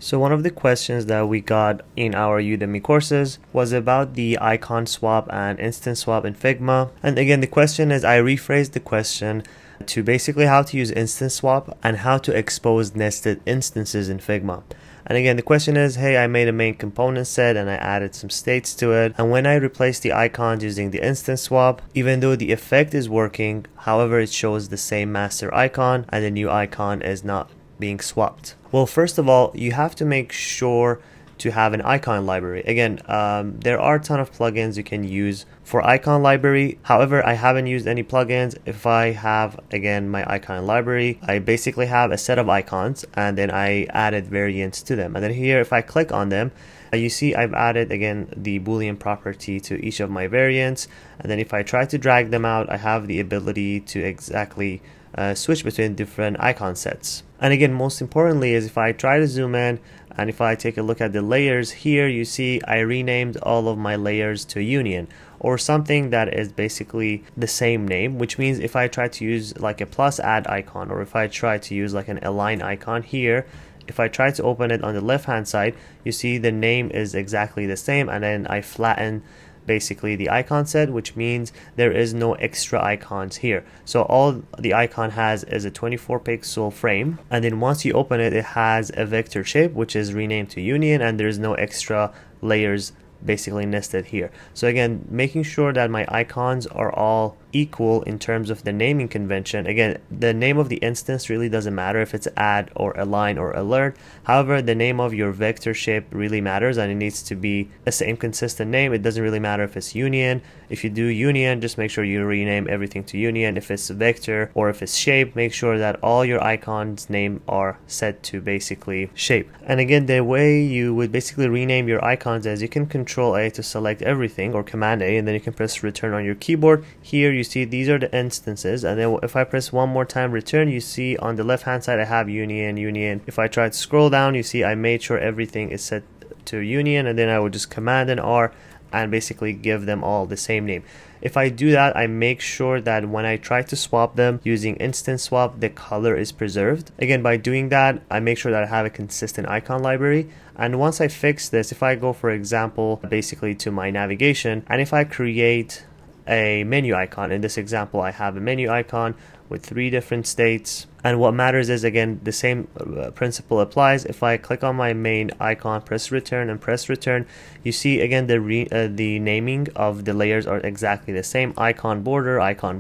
So one of the questions that we got in our Udemy courses was about the icon swap and instance swap in Figma. And again, the question is, I rephrased the question to basically how to use instance swap and how to expose nested instances in Figma. And again, the question is, hey, I made a main component set and I added some states to it. And when I replace the icons using the instance swap, even though the effect is working, however, it shows the same master icon and the new icon is not being swapped. Well, first of all, you have to make sure to have an icon library. Again, there are a ton of plugins you can use for icon library. However, I haven't used any plugins. If I have, again, my icon library, I basically have a set of icons and then I added variants to them. And then here, if I click on them, you see I've added, again, the Boolean property to each of my variants. And then if I try to drag them out, I have the ability to exactly switch between different icon sets. And again, most importantly is if I try to zoom in and if I take a look at the layers here, you see I renamed all of my layers to union or something that is basically the same name, which means if I try to use like a plus add icon or if I try to use like an align icon here, if I try to open it on the left hand side, you see the name is exactly the same, and then I flatten basically the icon set, which means there is no extra icons here. So all the icon has is a 24 pixel frame, and then once you open it, it has a vector shape which is renamed to union, and there's no extra layers basically nested here. So again, making sure that my icons are all equal in terms of the naming convention. Again, the name of the instance really doesn't matter if it's add or align or alert. However, the name of your vector shape really matters, and it needs to be the same consistent name. It doesn't really matter if it's union. If you do union, just make sure you rename everything to union. If it's vector or if it's shape, make sure that all your icons name are set to basically shape. And again, the way you would basically rename your icons is you can Control A to select everything, or Command A, and then you can press return on your keyboard. Here you see these are the instances, and then if I press one more time return, you see on the left hand side I have union. If I try to scroll down, you see I made sure everything is set to union, and then I would just Command and R and basically give them all the same name. If I do that, I make sure that when I try to swap them using instance swap, the color is preserved. Again, by doing that, I make sure that I have a consistent icon library. And once I fix this, if I go, for example, basically to my navigation, and if I create a menu icon, in this example, I have a menu icon with 3 different states. And what matters is, again, the same principle applies. If I click on my main icon, press return and press return, you see again the naming of the layers are exactly the same, icon border.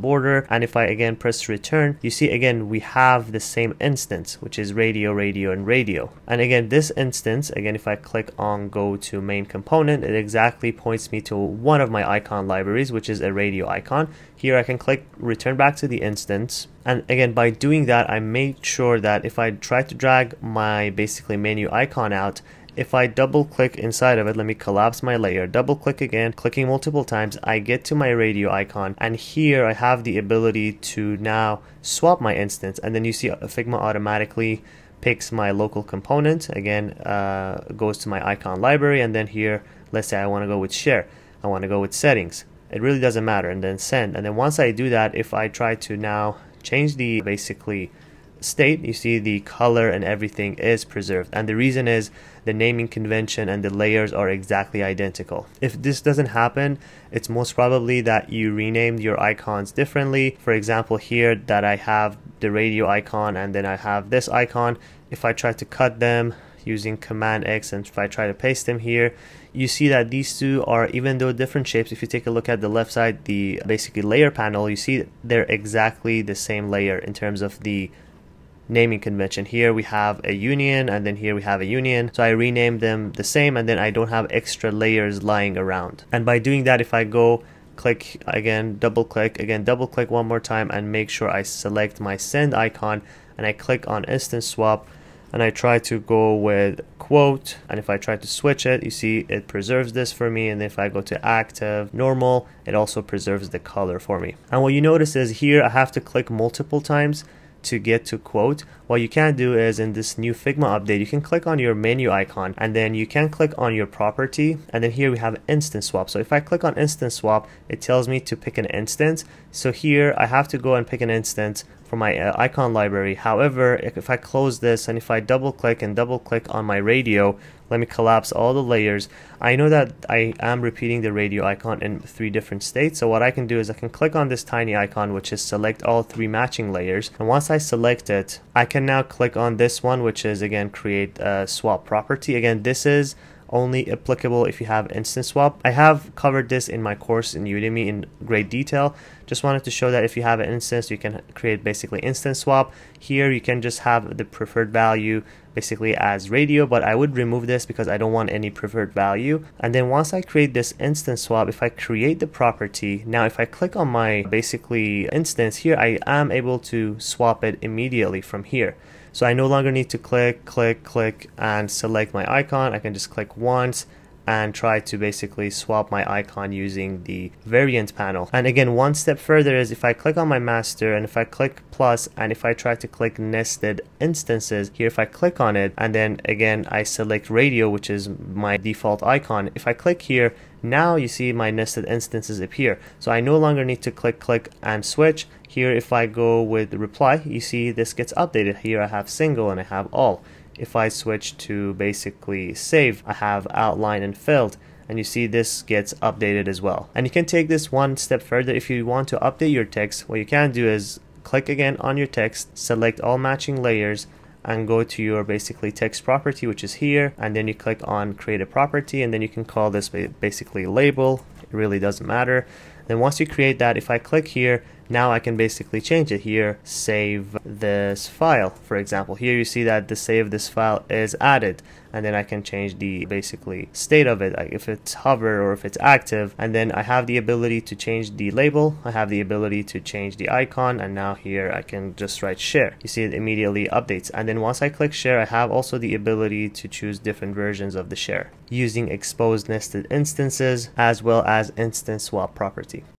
And if I again press return, you see again we have the same instance, which is radio, and radio. And again, this instance, again, if I click on go to main component, it exactly points me to one of my icon libraries, which is a radio icon. Here I can click return back to the instance. And again, by doing that, I made sure that if I try to drag my basically menu icon out, if I double click inside of it, let me collapse my layer, double click again, clicking multiple times, I get to my radio icon, and here I have the ability to now swap my instance. And then you see Figma automatically picks my local component, again, goes to my icon library, and then here, let's say I want to go with share, I want to go with settings. It really doesn't matter, and then send. And then once I do that, if I try to now change the basically state, you see the color and everything is preserved, and the reason is the naming convention and the layers are exactly identical. If this doesn't happen, it's most probably that you renamed your icons differently. For example, here that I have the radio icon and then I have this icon. If I try to cut them using Command X and if I try to paste them here, you see that these two are, even though different shapes, if you take a look at the left side, the basically layer panel, you see they're exactly the same layer in terms of the naming convention. Here we have a union, and then here we have a union. So I renamed them the same, and then I don't have extra layers lying around. And by doing that, if I go click again, double click one more time, and make sure I select my send icon, and I click on instance swap, and I try to go with quote, and if I try to switch it, you see it preserves this for me. And if I go to active normal, it also preserves the color for me. And what you notice is here I have to click multiple times to get to quote. What you can do is in this new Figma update, you can click on your menu icon, and then you can click on your property, and then here we have instance swap. So if I click on instance swap, it tells me to pick an instance. So here I have to go and pick an instance. For for my icon library. However, if I close this and if I double click on my radio, let me collapse all the layers, I know that I am repeating the radio icon in 3 different states. So what I can do is I can click on this tiny icon, which is select all 3 matching layers, and once I select it, I can now click on this one, which is again create a swap property. Again, this is only applicable if you have instant swap. I have covered this in my course in Udemy in great detail. Just wanted to show that if you have an instance, you can create basically instant swap. Here you can just have the preferred value basically as radio, but I would remove this because I don't want any preferred value. And then once I create this instant swap, if I create the property, now if I click on my basically instance here, I am able to swap it immediately from here. So I no longer need to click and select my icon. I can just click once and try to basically swap my icon using the variant panel. And again, one step further is if I click on my master and if I click plus and if I try to click nested instances here, if I click on it and then again I select radio, which is my default icon, if I click here, now you see my nested instances appear. So I no longer need to click and switch. Here if I go with reply, you see this gets updated. Here I have single and I have all. If I switch to basically save, I have outline and filled, and you see this gets updated as well. And you can take this one step further. If you want to update your text, what you can do is click again on your text, select all matching layers, and go to your basically text property, which is here, and then you click on create a property, and then you can call this basically label. It really doesn't matter. Then once you create that, if I click here, now I can basically change it here, save this file. For example, here you see that the save this file is added, and then I can change the basically state of it, like if it's hover or if it's active, and then I have the ability to change the label, I have the ability to change the icon, and now here I can just write share. You see it immediately updates, and then once I click share, I have also the ability to choose different versions of the share using exposed nested instances as well as instant swap property.